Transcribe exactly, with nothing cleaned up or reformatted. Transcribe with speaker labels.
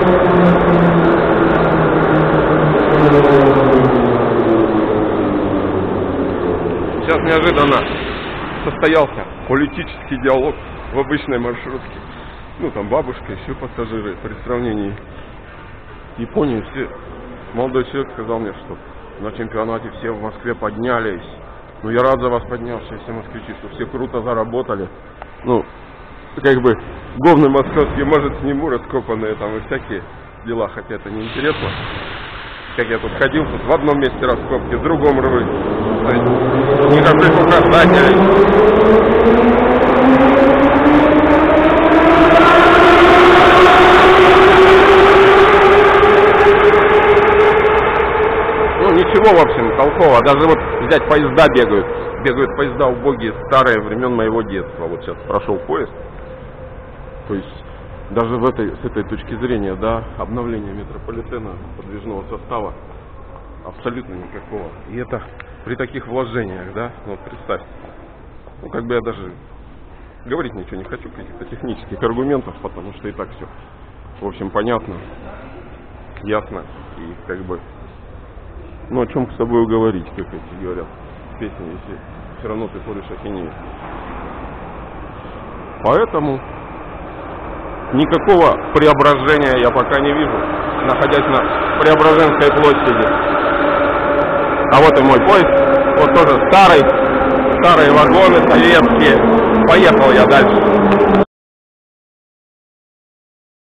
Speaker 1: Сейчас неожиданно состоялся политический диалог в обычной маршрутке. Ну, там бабушка, еще пассажиры. При сравнении с Японией все... Молодой человек сказал мне, что на чемпионате все в Москве поднялись. Ну, я рад за вас, поднявшиеся москвичи, что все круто заработали. Ну, как бы, говны московские, может, сниму, раскопанные там и всякие дела, хотя это не интересно. Как я тут ходил, тут в одном месте раскопки, в другом рвы. То есть, никаких указателей. Ничего, в общем, толково. Даже вот взять поезда бегают. Бегают поезда убогие, старые, времен моего детства. Вот сейчас прошел поезд. То есть, даже в этой, с этой точки зрения, да, обновление метрополитена, подвижного состава абсолютно никакого. И это при таких вложениях, да, ну вот представьте. Ну, как бы я даже говорить ничего не хочу, каких-то технических аргументов, потому что и так все, в общем, понятно, ясно и как бы... Ну, о чем с тобой говорить, как эти говорят песни, если все равно ты ходишь ахинею. Поэтому никакого преображения я пока не вижу, находясь на Преображенской площади. А вот и мой поезд, вот тоже старый, старые вагоны советские. Поехал я дальше.